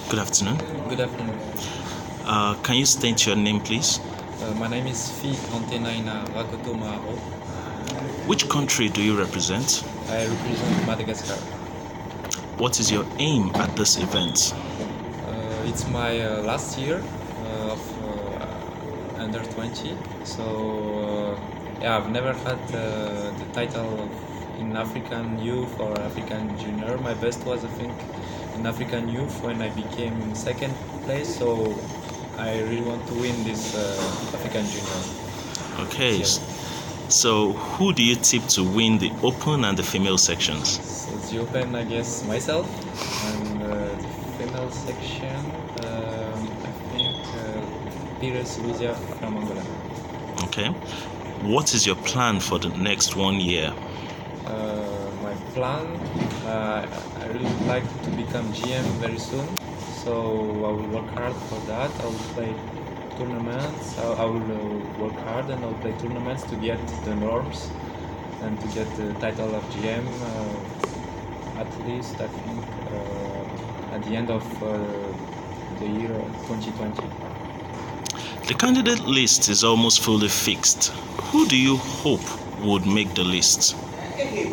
Good afternoon. Good afternoon. Can you state your name, please? My name is Rakotomaharo. Which country do you represent? I represent Madagascar. What is your aim at this event? It's my last year of under 20. So I've never had the title of in African youth or African junior. My best was, I think, in African youth when I became second place. So I really want to win this African junior. Okay. So who do you tip to win the open and the female sections? So the open, I guess, myself, and the female section, I think Pires Lucia from Angola. Okay. What is your plan for the next 1 year? My plan, I really would like to become GM very soon, so I will work hard for that. I will play tournaments. I will work hard and I will play tournaments to get the norms and to get the title of GM. At least, I think, at the end of the year 2020. The candidate list is almost fully fixed. Who do you hope would make the list? The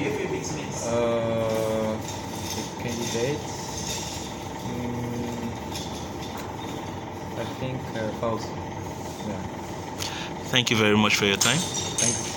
candidates, I think, Fauzi. Yeah. Thank you very much for your time. Thank you.